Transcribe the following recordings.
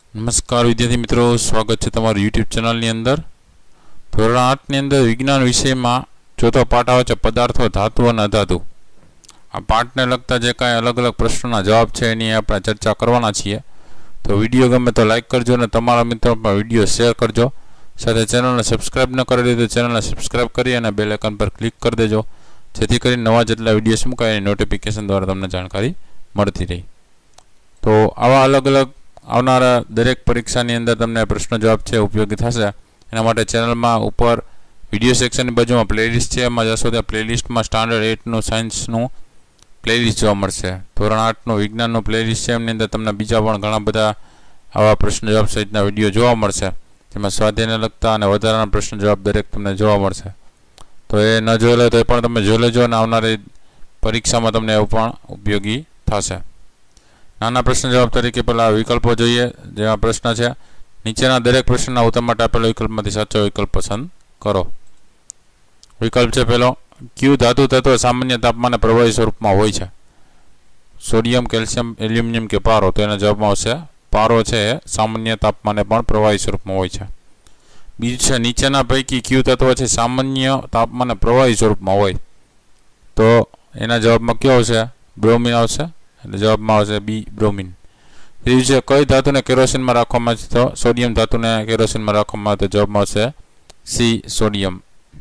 નમસ્કાર વિદ્યાર્થી મિત્રો, સ્વાગત છે તમારું યુટ્યુબ ચેનલની અંદર. ધોરણ 8ની અંદર વિજ્ઞાન વિષયમાં ચોથો પાઠ આવે છે પદાર્થો, ધાતુ અને અધાતુ. આ પાઠને લગતા જે કાંઈ અલગ અલગ પ્રશ્નોના જવાબ છે એની આપણે ચર્ચા કરવાના છીએ. તો વિડીયો ગમે તો લાઇક કરજો અને તમારા મિત્રો પર વિડીયો શેર કરજો. સાથે ચેનલને સબસ્ક્રાઈબ ન કરેલી તો ચેનલને સબસ્ક્રાઈબ કરી અને બેલ આઇકન પર ક્લિક કરી દેજો, જેથી કરીને નવા જેટલા વિડીયોઝ મુકાય એની નોટિફિકેશન દ્વારા તમને જાણકારી મળતી રહી. તો આવા અલગ અલગ આવનારા દરેક પરીક્ષાની અંદર તમને પ્રશ્ન જવાબ છે ઉપયોગી થશે. એના માટે ચેનલમાં ઉપર વિડીયો સેક્શનની બાજુમાં પ્લેલિસ્ટ છે, એમાં જશો ત્યાં પ્લેલિસ્ટમાં સ્ટાન્ડર્ડ 8નું સાયન્સનું પ્લેલિસ્ટ જોવા મળશે. ધોરણ 8નું વિજ્ઞાનનું પ્લેલિસ્ટ છે, એમની અંદર તમને બીજા પણ ઘણા બધા આવા પ્રશ્ન જવાબ સહિતના વિડીયો જોવા મળશે, જેમાં સ્વાધ્યાયને લગતા અને વધારાના પ્રશ્ન જવાબ દરેક તમને જોવા મળશે. તો એ ન જોઈ લે તો એ પણ તમે જોઈ લેજો અને આવનારી પરીક્ષામાં તમને એવું પણ ઉપયોગી થશે. નાના પ્રશ્ન જવાબ તરીકે પહેલાં વિકલ્પો જોઈએ. જેમાં પ્રશ્ન છે, નીચેના દરેક પ્રશ્નના ઉત્તર માટે આપેલો વિકલ્પમાંથી સાચો વિકલ્પ પસંદ કરો. વિકલ્પ છે પહેલો, ક્યુ ધાતુ તત્વ સામાન્ય તાપમાને પ્રવાહી સ્વરૂપમાં હોય છે? સોડિયમ, કેલ્શિયમ, એલ્યુમિનિયમ કે પારો? તો એના જવાબમાં આવશે પારો છે એ સામાન્ય તાપમાને પણ પ્રવાહી સ્વરૂપમાં હોય છે. બીજું છે, નીચેના પૈકી ક્યુ તત્વ છે સામાન્ય તાપમાને પ્રવાહી સ્વરૂપમાં હોય? તો એના જવાબમાં કયો આવશે? બ્રોમિન આવશે, એટલે જવાબમાં આવશે બી, બ્રોમિન. ત્રીજું છે, કઈ ધાતુને કેરોસીનમાં રાખવામાં આવે? તો સોડિયમ ધાતુને કેરોસીનમાં રાખવામાં આવે તો જવાબમાં આવશે સી, સોડિયમ.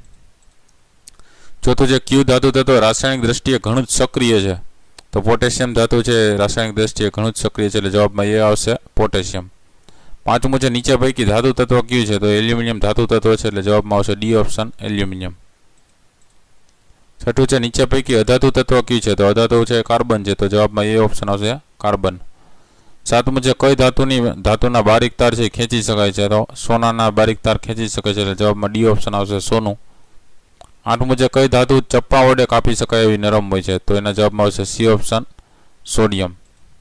ચોથું છે, ક્યુ ધાતુ તત્વ રાસાયણિક દ્રષ્ટિએ ઘણું જ સક્રિય છે? તો પોટેશિયમ ધાતુ છે રાસાયણિક દ્રષ્ટિએ ઘણું જ સક્રિય છે, એટલે જવાબમાં એ આવશે પોટેશિયમ. પાંચમું છે, નીચે પૈકી ધાતુ તત્વ કયું છે? તો એલ્યુમિનિયમ ધાતુ તત્વ છે, એટલે જવાબમાં આવશે ડી ઓપ્શન, એલ્યુમિનિયમ. છઠ્ઠું છે, નીચે પૈકી અધાતુ તત્વ કયું છે? તો અધાતુ છે કાર્બન છે, તો જવાબમાં એ ઓપ્શન આવશે કાર્બન. સાતમું છે, કઈ ધાતુના બારીક તાર છે ખેંચી શકાય છે? તો સોનાના બારીક તાર ખેંચી શકે છે, એટલે જવાબમાં ડી ઓપ્શન આવશે, સોનું. આઠમું છે, કઈ ધાતુ ચપ્પા વડે કાપી શકાય એવી નરમ હોય છે? તો એના જવાબમાં આવશે સી ઓપ્શન, સોડિયમ.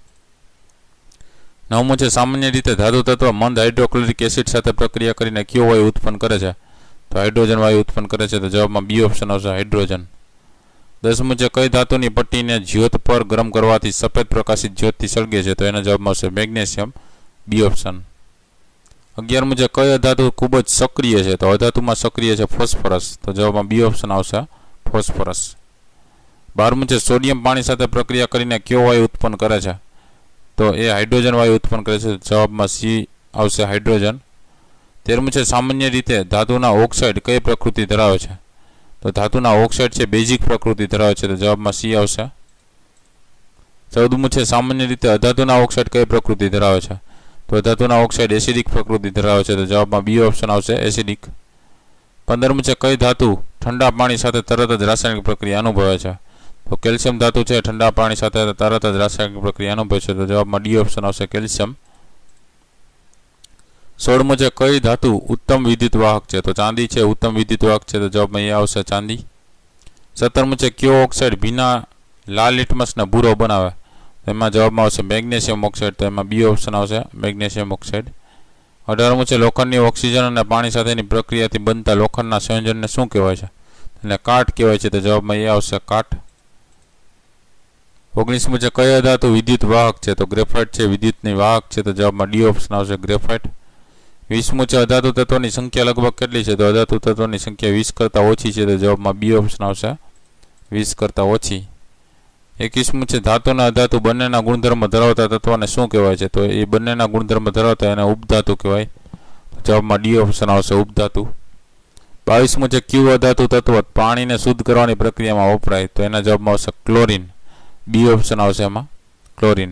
નવમું છે, સામાન્ય રીતે ધાતુ તત્વ મંદ હાઇડ્રોક્લોરિક એસિડ સાથે પ્રક્રિયા કરીને કયો વાયુ ઉત્પન્ન કરે છે? તો હાઇડ્રોજન વાયુ ઉત્પન્ન કરે છે, તો જવાબમાં બી ઓપ્શન આવશે, હાઇડ્રોજન. દસમું છે, કઈ ધાતુની પટ્ટીને જ્યોત પર ગરમ કરવાથી સફેદ પ્રકાશિત જ્યોતથી સળગે છે? તો એના જવાબમાં આવશે મેગ્નેશિયમ, બી ઓપ્શન. 11મું છે, કઈ અધાતુ ખૂબ જ સક્રિય છે? તો અધાતુમાં સક્રિય છે ફોસ્ફરસ, તો જવાબમાં બી ઓપ્શન આવશે, ફોસ્ફરસ. 12મું છે, સોડિયમ પાણી સાથે પ્રક્રિયા કરીને કયો વાયુ ઉત્પન્ન કરે છે? તો એ હાઇડ્રોજન વાયુ ઉત્પન્ન કરે છે, જવાબમાં સી આવશે, હાઇડ્રોજન. 13મું છે, સામાન્ય રીતે ધાતુના ઓક્સાઇડ કઈ પ્રકૃતિ ધરાવે છે? તો ધાતુના ઓક્સાઇડ છે બેઝિક પ્રકૃતિ ધરાવે છે, તો જવાબમાં સી આવશે. 14મું છે, સામાન્ય રીતે અધાતુના ઓક્સાઇડ કઈ પ્રકૃતિ ધરાવે છે? તો ધાતુના ઓક્સાઇડ એસિડિક પ્રકૃતિ ધરાવે છે, તો જવાબમાં બી ઓપ્શન આવશે, એસિડિક. 15મું છે, કઈ ધાતુ ઠંડા પાણી સાથે તરત જ રાસાયણિક પ્રક્રિયા અનુભવે છે? તો કેલ્શિયમ ધાતુ છે ઠંડા પાણી સાથે તરત જ રાસાયણિક પ્રક્રિયા અનુભવે છે, તો જવાબમાં ડી ઓપ્શન આવશે, કેલ્શિયમ. 16મું છે, કઈ ધાતુ ઉત્તમ વિદ્યુત વાહક છે? તો ચાંદી છે ઉત્તમ વિદ્યુત વાહક છે, તો જવાબમાં એ આવશે, ચાંદી. 17મું છે, કયો ઓક્સાઇડ ભીના લાલ લિટમસને ભૂરો બનાવે? એમાં જવાબમાં આવશે મેગ્નેશિયમ ઓક્સાઇડ, તો એમાં બી ઓપ્શન આવશે, મેગ્નેશિયમ ઓક્સાઇડ. 18મું છે, લોખંડની ઓક્સિજન અને પાણી સાથેની પ્રક્રિયાથી બનતા લોખંડના સંયોજનને શું કહેવાય છે? એટલે કાટ કહેવાય છે, તો જવાબમાં એ આવશે, કાટ. 19મું છે, કઈ અધાતુ વિદ્યુત વાહક છે? તો ગ્રેફાઇટ છે વિદ્યુતની વાહક છે, તો જવાબમાં ડી ઓપ્શન આવશે, ગ્રેફાઇટ. 20મું છે, અધાતુ તત્વોની સંખ્યા લગભગ કેટલી છે? તો અધાતુ તત્વોની સંખ્યા 20 કરતાં ઓછી છે, તો જવાબમાં બી ઓપ્શન આવશે, 20 કરતાં ઓછી. 21મું છે, ધાતુના અધાતુ બંનેના ગુણધર્મ ધરાવતા તત્વને શું કહેવાય છે? તો એ બંનેના ગુણધર્મ ધરાવતા એને ઉપધાતુ કહેવાય, તો જવાબમાં ડી ઓપ્શન આવશે, ઉપધાતુ. 22મું છે, ક્યુ અધાતુ તત્વ પાણીને શુદ્ધ કરવાની પ્રક્રિયામાં વપરાય? તો એના જવાબમાં આવશે ક્લોરીન, બી ઓપ્શન આવશે એમાં, ક્લોરીન.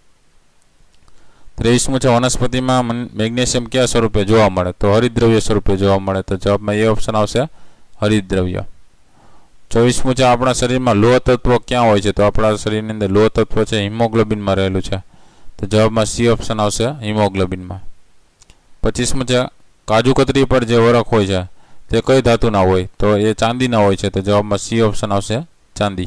23મું છે, વનસ્પતિમાં મેગ્નેશિયમ કયા સ્વરૂપે જોવા મળે? તો હરિતદ્રવ્ય સ્વરૂપે જોવા મળે, તો જવાબમાં એ ઓપ્શન આવશે, હરિતદ્રવ્ય. 24મું છે, આપણા શરીરમાં લોહ તત્વ ક્યાં હોય છે? તો આપણા શરીરની અંદર લોહ તત્વ છે હિમોગ્લોબિનમાં રહેલું છે, તો જવાબમાં સી ઓપ્શન આવશે, હિમોગ્લોબિનમાં. 25મું છે, કાજુ કતરી પર જે વરખ હોય છે તે કઈ ધાતુના હોય? તો એ ચાંદીના હોય છે, તો જવાબમાં સી ઓપ્શન આવશે, ચાંદી.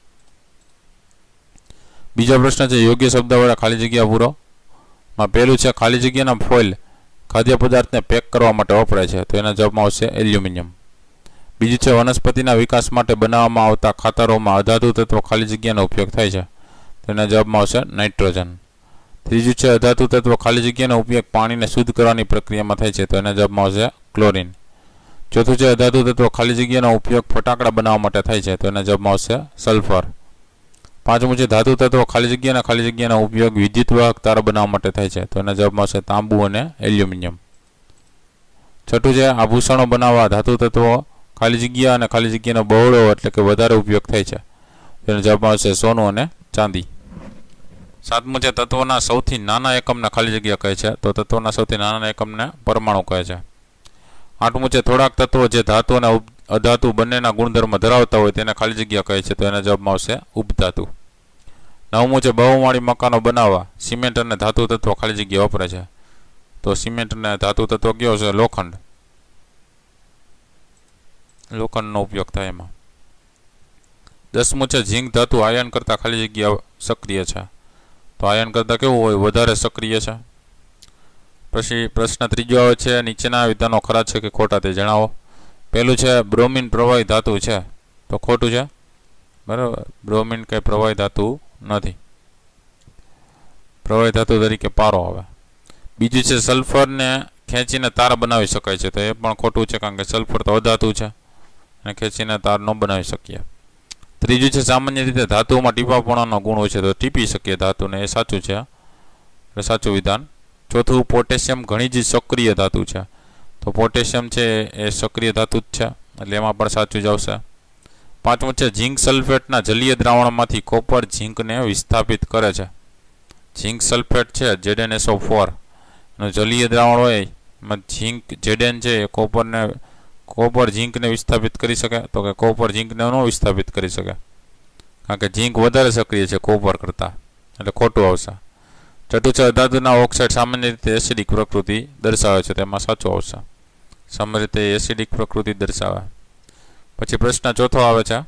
બીજો પ્રશ્ન છે, યોગ્ય શબ્દ વડે ખાલી જગ્યા પૂરો. માં પહેલું છે, ખાલી જગ્યાના ફોઇલ ખાદ્ય પદાર્થને પેક કરવા માટે વપરાય છે, તો એના જવાબમાં આવશે એલ્યુમિનિયમ. બીજું છે, વનસ્પતિના વિકાસ માટે બનાવવામાં આવતા ખાતરોમાં અધાતુ તત્વ ખાલી જગ્યાનો ઉપયોગ થાય છે, તો એના જવાબમાં આવશે નાઇટ્રોજન. ત્રીજું છે અધાતુ તત્વ ખાલી જગ્યાનો ઉપયોગ પાણીને શુદ્ધ કરવાની પ્રક્રિયામાં થાય છે, તો એના જવાબમાં આવશે ક્લોરીન. ચોથું છે અધાતુ તત્વ ખાલી જગ્યાનો ઉપયોગ ફટાકડા બનાવવા માટે થાય છે, તો એના જવાબમાં આવશે સલ્ફર. પાંચમું છે ધાતુ તત્વ ખાલી જગ્યાનો ઉપયોગ વિદ્યુત વાહક તાર બનાવવા માટે થાય છે, તો એના જવાબમાં આવશે તાંબુ અને એલ્યુમિનિયમ. છઠ્ઠું છે આભૂષણો બનાવવા ધાતુ તત્વો ખાલી જગ્યા અને ખાલી જગ્યાનો બહોળો એટલે કે વધારે ઉપયોગ થાય છે, તેનો જવાબમાં આવશે સોનું અને ચાંદી. સાતમું છે તત્વોના સૌથી નાના એકમને ખાલી જગ્યા કહે છે, તો તત્વોના સૌથી નાના એકમને પરમાણુ કહે છે. આઠમું છે થોડાક તત્વો જે ધાતુ અને અધાતુ બંનેના ગુણધર્મ ધરાવતા હોય તેને ખાલી જગ્યા કહે છે, તો એના જવાબમાં આવશે ઉપધાતુ. નવમું છે બહુમાળી મકાનો બનાવવા સિમેન્ટ અને ધાતુ તત્વો ખાલી જગ્યા વાપરે છે, તો સિમેન્ટ અને ધાતુ તત્વ કયો છે લોખંડનો ઉપયોગ થાય એમાં. દસમું છે ઝીંક ધાતુ આયન કરતાં ખાલી જગ્યા સક્રિય છે, તો આયન કરતાં કેવું હોય વધારે સક્રિય છે. પછી પ્રશ્ન ત્રીજો આવે છે નીચેના વિધાનો ખરા છે કે ખોટા તે જણાવો. પહેલું છે બ્રોમિન પ્રવાહી ધાતુ છે, તો ખોટું છે. બરાબર, બ્રોમિન કંઈ પ્રવાહી ધાતુ નથી, પ્રવાહી ધાતુ તરીકે પારો આવે. બીજું છે સલ્ફરને ખેંચીને તાર બનાવી શકાય છે, તો એ પણ ખોટું છે, કારણ કે સલ્ફર તો અધાતુ છે અને ખેંચીને તાર ન બનાવી શકીએ. ત્રીજું છે સામાન્ય રીતે ધાતુઓમાં ટીપાપણાનો ગુણ હોય છે, તો ટીપી શકીએ ધાતુને, એ સાચું છે, એટલે સાચું વિધાન. ચોથું પોટેશિયમ ઘણી જ સક્રિય ધાતુ છે, તો પોટેશિયમ છે એ સક્રિય ધાતુ જ છે, એટલે એમાં પણ સાચું જ આવશે. પાંચમું છે ઝીંક સલ્ફેટના જલીય દ્રાવણમાંથી કોપર ઝીંકને વિસ્થાપિત કરે છે. ઝીંક સલ્ફેટ છે ZnSO4 એનું જલીય દ્રાવણ હોય એમાં ઝીંક Zn છે એ કોપર ઝીંકને વિસ્થાપિત કરી શકે, તો કે કોપર ઝીંકને ન વિસ્થાપિત કરી શકે, કારણ કે ઝીંક વધારે સક્રિય છે કોપર કરતાં, એટલે ખોટું આવશે. છઠ્ઠું છે અધાતુના ઓક્સાઇડ સામાન્ય રીતે એસિડિક પ્રકૃતિ દર્શાવે છે, તેમાં સાચું આવશે, સામાન્ય રીતે એસિડિક પ્રકૃતિ દર્શાવે. પછી પ્રશ્ન ચોથો આવે છે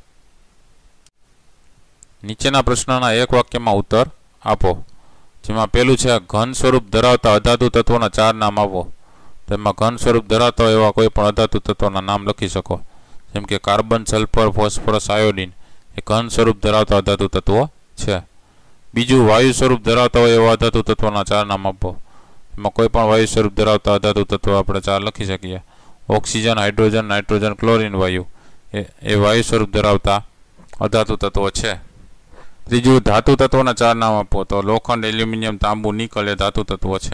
નીચેના પ્રશ્નોના એક વાક્યમાં ઉત્તર આપો, જેમાં પહેલું છે ઘન સ્વરૂપ ધરાવતા અધાતુ તત્વોના 4 નામ આપો. તેમાં ઘન સ્વરૂપ ધરાવતા એવા કોઈ પણ અધાતુ તત્વોના નામ લખી શકો, જેમ કે કાર્બન, સલ્ફર, ફોસ્ફરસ, આયોડિન એ ઘન સ્વરૂપ ધરાવતા અધાતુ તત્વો છે. બીજું વાયુ સ્વરૂપ ધરાવતા હોય એવા અધાતુ તત્વોના 4 નામ આપો. એમાં કોઈ પણ વાયુ સ્વરૂપ ધરાવતા અધાતુ તત્વો આપણે 4 લખી શકીએ. ઓક્સિજન, હાઇડ્રોજન, નાઇટ્રોજન, ક્લોરીન વાયુ એ વાયુ સ્વરૂપ ધરાવતા અધાતુ તત્વો છે. ત્રીજું ધાતુ તત્વોના 4 નામ આપો, તો લોખંડ, એલ્યુમિનિયમ, તાંબુ, નિકલ એ ધાતુ તત્વો છે.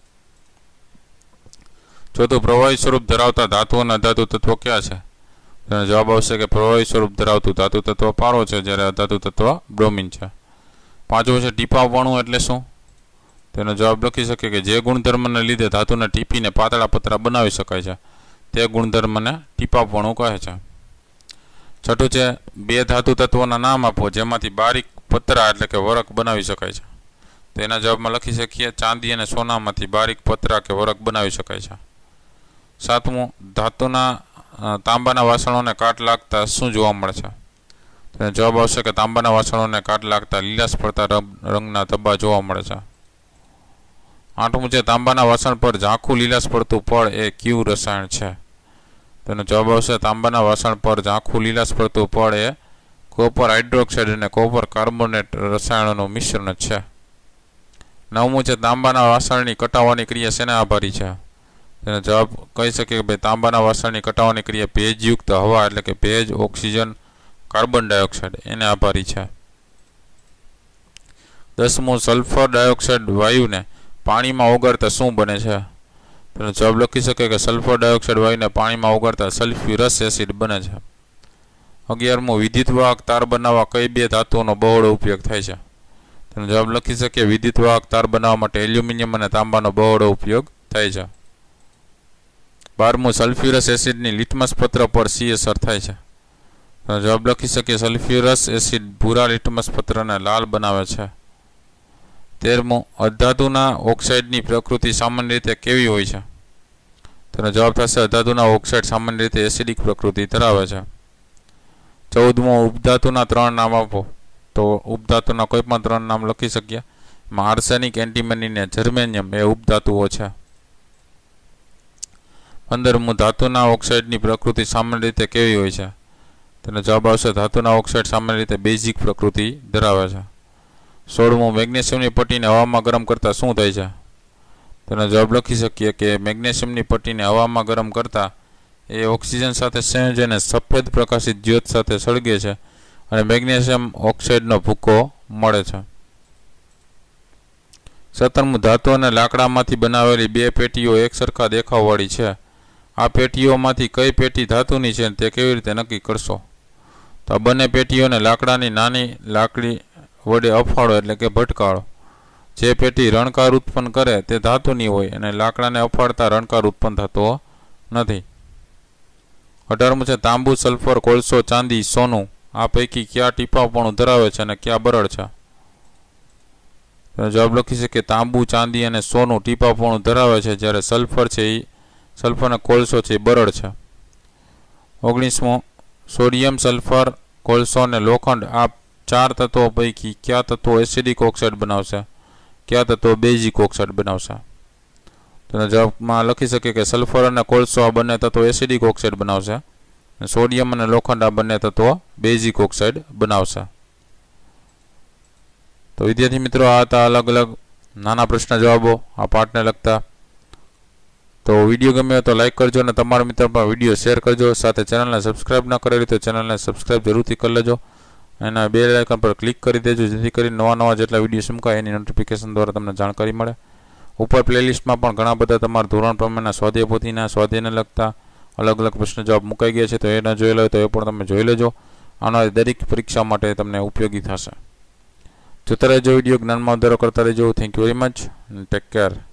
ચોથું પ્રવાહી સ્વરૂપ ધરાવતા ધાતુ અને અધાતુ તત્વો કયા છે? તેનો જવાબ આવશે કે પ્રવાહી સ્વરૂપ ધરાવતું ધાતુ તત્વ પારો છે, જ્યારે અધાતુ તત્વ બ્રોમિન છે. પાંચમું છે ટીપાપણું એટલે શું? તેનો જવાબ લખી શકીએ કે જે ગુણધર્મને લીધે ધાતુને ટીપીને પાતળા પતરા બનાવી શકાય છે, તે ગુણધર્મને ટીપાપણું કહે છે. છઠ્ઠું છે બે ધાતુ તત્વોના નામ આપો જેમાંથી બારીક પતરા એટલે કે વરખ બનાવી શકાય છે. તો એના જવાબમાં લખી શકીએ ચાંદી અને સોનામાંથી બારીક પતરા કે વરખ બનાવી શકાય છે. સાતમું ધાતુના તાંબાના વાસણોને કાટ લાગતા શું જોવા મળે છે? તો જવાબ આવશે કે તાંબાના વાસણોને કાટ લાગતા લીલાશ પડતા રંગના ધબ્બા જોવા મળે છે. આઠમું છે તાંબાના વાસણ પર ઝાંખું લીલાશ પડતું પડ એ કયું રસાયણ છે? તેનો જવાબ આવશે તાંબાના વાસણ પર ઝાંખું લીલાશ પડતું પડ એ કોપર હાઇડ્રોક્સાઇડ અને કોપર કાર્બોનેટ રસાયણોનું મિશ્રણ છે. નવમું છે તાંબાના વાસણની કટાવાની ક્રિયા શેના આભારી છે? તેનો જવાબ કહી શકીએ કે ભાઈ તાંબાના વાસણની કટાવાની ક્રિયા ભેજયુક્ત હવા એટલે કે ભેજ, ઓક્સિજન, કાર્બન ડાયોક્સાઇડ એને આભારી છે. દસમું સલ્ફર ડાયોક્સાઇડ વાયુને પાણીમાં ઓગાળતા શું બને છે? તેનો જવાબ લખી શકે કે સલ્ફર ડાયોક્સાઇડ વાયુને પાણીમાં ઓગાળતા સલ્ફ્યુરસ એસિડ બને છે. 11મું વિદ્યુતવાહક તાર બનાવવા કઈ બે ધાતુઓનો બહોળો ઉપયોગ થાય છે? તેનો જવાબ લખી શકીએ વિદ્યુતવાહક તાર બનાવવા માટે એલ્યુમિનિયમ અને તાંબાનો બહોળો ઉપયોગ થાય છે. 12મું સલ્ફ્યુરસ એસિડની લિટમસ પત્ર પર શી અસર થાય છે? તેનો જવાબ લખી શકીએ સલ્ફ્યુરસ એસિડ ભૂરા લિટમસ પત્રને લાલ બનાવે છે. 13મું અધાતુના ઓક્સાઇડની પ્રકૃતિ સામાન્ય રીતે કેવી હોય છે? તેનો જવાબ થશે અધાતુના ઓક્સાઇડ સામાન્ય રીતે એસિડિક પ્રકૃતિ ધરાવે છે. 14મું ઉપધાતુના 3 નામ આપો. તો ઉપધાતુના કોઈ પણ 3 નામ લખી શકીએ. એમાં આર્સેનિક, એન્ટીમની ને જર્મેનિયમ એ ઉપધાતુઓ છે. 15મું ધાતુના ઓક્સાઇડની પ્રકૃતિ સામાન્ય રીતે કેવી હોય છે? તેનો જવાબ આવશે ધાતુના ઓક્સાઇડ સામાન્ય રીતે બેઝિક પ્રકૃતિ ધરાવે છે. 16મું મેગ્નેશિયમની પટ્ટીને હવામાં ગરમ કરતાં શું થાય છે? તેનો જવાબ લખી શકીએ કે મેગ્નેશિયમની પટ્ટીને હવામાં ગરમ કરતાં એ ઓક્સિજન સાથે સંયોજને સફેદ પ્રકાશિત જ્યોત સાથે સળગે છે અને મેગ્નેશિયમ ઓક્સાઇડનો ભૂકો મળે છે. 17મું ધાતુ અને લાકડામાંથી બનાવેલી બે પેટીઓ એકસરખા દેખાવવાળી છે. આ પેટીઓમાંથી કઈ પેટી ધાતુની છે તે કેવી રીતે નક્કી કરશો? તો આ બંને પેટીઓને લાકડાની નાની લાકડી વડે અફાળો એટલે કે ભટકાળો. જે પેટી રણકાર ઉત્પન્ન કરે તે ધાતુની હોય અને લાકડાને અફાળતા રણકાર ઉત્પન્ન થતો નથી. 18મું છે તાંબુ, સલ્ફર, કોલસો, ચાંદી, સોનું આ પૈકી કયા ટીપાપણું ધરાવે છે અને કયા બરડ છે? જવાબ લખી છે કે તાંબુ, ચાંદી અને સોનું ટીપાપણું ધરાવે છે, જ્યારે સલ્ફર છે એ સલ્ફર અને કોલસો છે એ બરડ છે. 19મું સોડિયમ, સલ્ફર, કોલસો અને લોખંડ આ 4 તત્વો પૈકી કયા તત્વો એસિડિક ઓક્સાઇડ બનાવશે, કયા તત્વો બેઝિક ઓક્સાઇડ બનાવશે? તો જવાબમાં લખી શકીએ કે સલ્ફર અને કોલસો આ બંને તત્વો એસિડિક ઓક્સાઇડ બનાવશે અને સોડિયમ અને લોખંડ આ બંને તત્વો બેઝિક ઓક્સાઇડ બનાવશે. તો વિદ્યાર્થી મિત્રો આ હતા અલગ અલગ નાના પ્રશ્ન જવાબો આ પાઠને લગતા. તો વિડીયો ગમ્યો તો લાઈક કરજો અને તમારા મિત્રો પર વિડીયો શેર કરજો. સાથે ચેનલને સબસ્ક્રાઈબ ન કરેલી તો ચેનલને સબસ્ક્રાઈબ જરૂરથી કરી લેજો અને બેલ આઇકન પર ક્લિક કરી દેજો, જેથી કરીને નવા જેટલા વિડીયો મૂકાય એની નોટિફિકેશન દ્વારા તમને જાણકારી મળે. ઉપર પ્લેલિસ્ટમાં પણ ઘણા બધા તમારા ધોરણ પ્રમાણેના સ્વાધ્યાય પોથીના સ્વાધ્યાયને લગતા અલગ અલગ પ્રશ્ન જવાબ મુકાઈ ગયા છે, તો એ ન જોયેલા હોય તો એ પણ તમે જોઈ લેજો. આવનારી દરેક પરીક્ષા માટે તમને ઉપયોગી થશે. જોતા રહેજો વિડીયો, જ્ઞાનમાં વધારો કરતા રહેજો. Thank you very much. Take care.